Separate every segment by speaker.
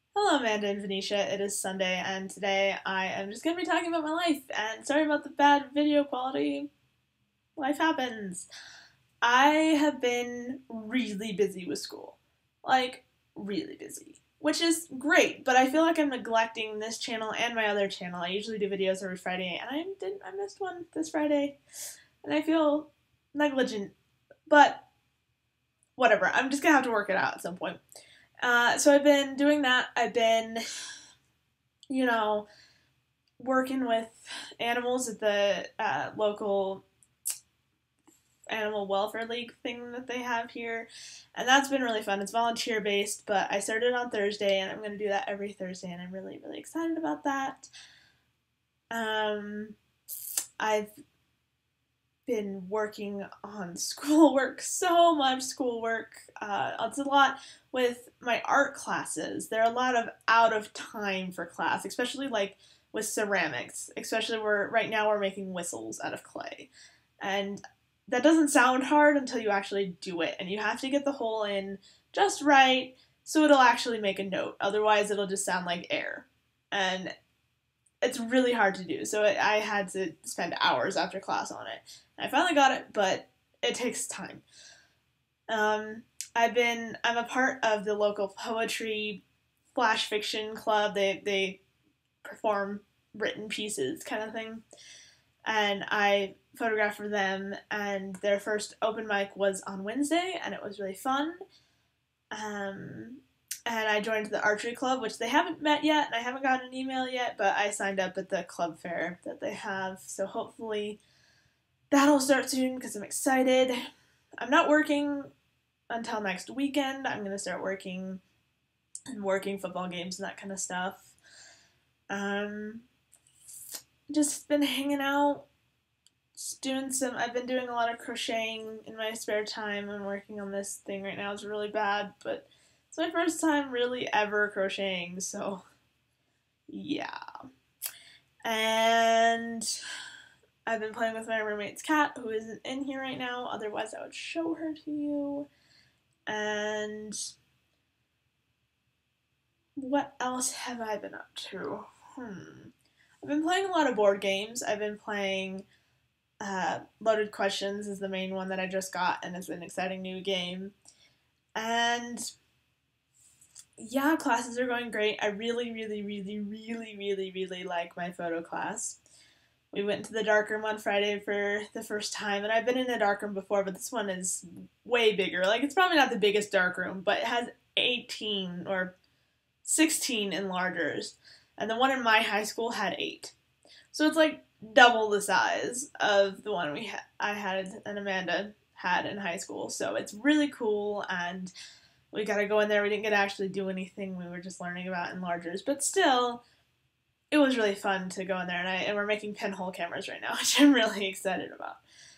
Speaker 1: Hello, Amanda and Venetia. It is Sunday, and today I am just going to be talking about my life. And sorry about the bad video quality. Life happens. I have been really busy with school. Like, really busy. Which is great, but I feel like I'm neglecting this channel and my other channel. I usually do videos every Friday, and I missed one this Friday. And I feel negligent. But whatever. I'm just going to have to work it out at some point. So I've been doing that. I've been you know, working with animals at the local animal welfare league thing that they have here, and that's been really fun. It's volunteer based, but I started on Thursday, and I'm going to do that every Thursday, and I'm really, really excited about that. Um, I've been working on schoolwork, so much schoolwork. It's a lot with my art classes. There are a lot of out of time for class, especially like with ceramics. Especially right now we're making whistles out of clay, and that doesn't sound hard until you actually do it, and you have to get the hole in just right so it'll actually make a note. Otherwise, it'll just sound like air, and it's really hard to do. So I had to spend hours after class on it. I finally got it, but it takes time. Um, I'm a part of the local poetry flash fiction club. They perform written pieces kind of thing, and I photographed for them. And their first open mic was on Wednesday, and it was really fun. Um, and I joined the archery club, which they haven't met yet, and I haven't gotten an email yet, but I signed up at the club fair that they have, so hopefully that'll start soon because I'm excited. I'm not working until next weekend. I'm going to start working and working football games and that kind of stuff. Um, just been hanging out, I've been doing a lot of crocheting in my spare time. I'm working on this thing right now. It's really bad, but it's my first time really ever crocheting, so yeah. And I've been playing with my roommate's cat, who isn't in here right now, otherwise I would show her to you. And what else have I been up to? I've been playing a lot of board games. I've been playing Loaded Questions is the main one that I just got, and it's an exciting new game. And yeah, classes are going great. I really, really, really, really, really, really like my photo class. We went to the darkroom on Friday for the first time, and I've been in a darkroom before, but this one is way bigger. Like, it's probably not the biggest darkroom, but it has 18 or 16 enlargers, and the one in my high school had 8. So it's like double the size of the one I had and Amanda had in high school. So it's really cool, and we got to go in there. We didn't get to actually do anything. We were just learning about enlargers, but still, it was really fun to go in there. And we're making pinhole cameras right now, which I'm really excited about.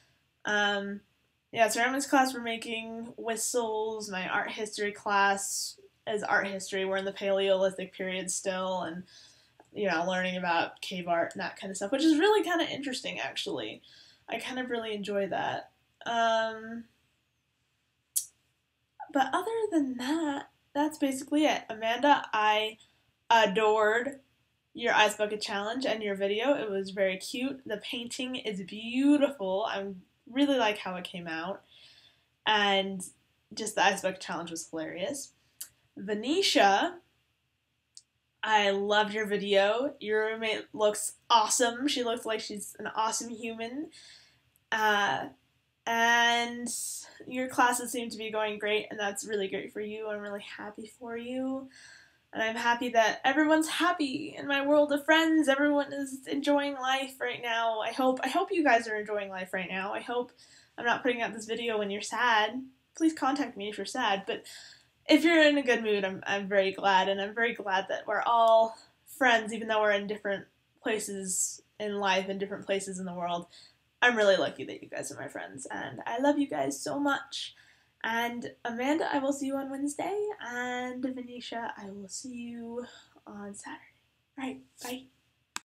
Speaker 1: Yeah, ceramics class, we're making whistles. My art history class is art history. We're in the Paleolithic period still, and learning about cave art and that kind of stuff, which is really kind of interesting, actually. I kind of really enjoy that. But other than that, that's basically it. Amanda, I adored your Ice Bucket Challenge and your video. It was very cute. The painting is beautiful. I really like how it came out. And just the Ice Bucket Challenge was hilarious. Venetia, I loved your video. Your roommate looks awesome. She looks like she's an awesome human. Uh, and your classes seem to be going great, and that's really great for you. I'm really happy for you. And I'm happy that everyone's happy in my world of friends. Everyone is enjoying life right now. I hope you guys are enjoying life right now. I hope I'm not putting out this video when you're sad. Please contact me if you're sad. But if you're in a good mood, I'm very glad, and I'm very glad that we're all friends, even though we're in different places in life and different places in the world. I'm really lucky that you guys are my friends, and I love you guys so much. And Amanda, I will see you on Wednesday, and Venetia, I will see you on Saturday. All right, bye.